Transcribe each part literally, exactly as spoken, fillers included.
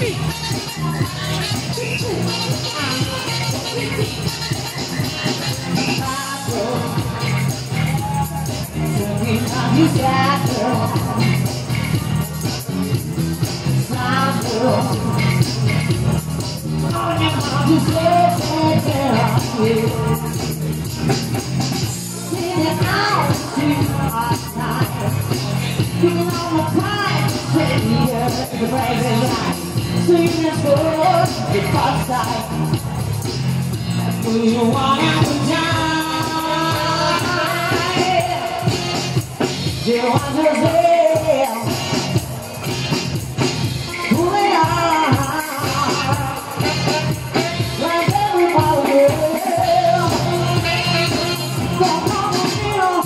You got girl, my girl. On your mind, you said that girl. In the house, you are tired. Feeling on the pride, sitting here in the brazen light. Singing this word, the first time. That's when you wanna die. You want to say who they are, like everybody else. Don't want to feel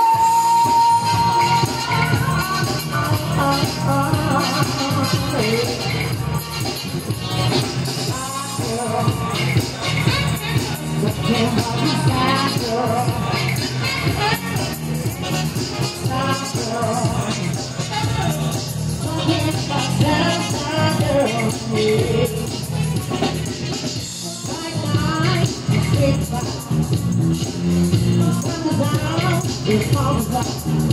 it's all about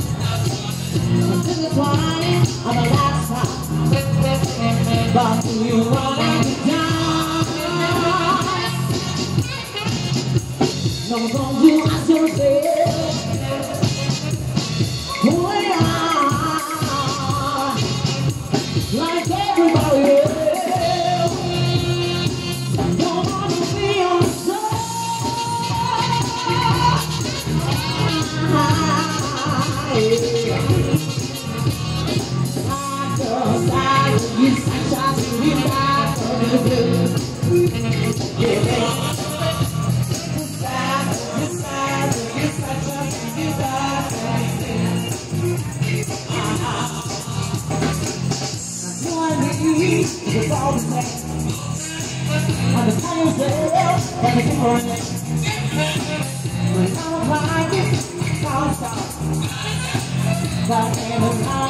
the twine on the last time. But do you wanna die? No, don't you ask yourself who they are, like everybody else. Don't wanna be on side. You sunshine, you got the blue. You sad, you sad, you sunshine, you got the one need is all the same. On the times there, and the different. When I'm like it, I'll stop. But in the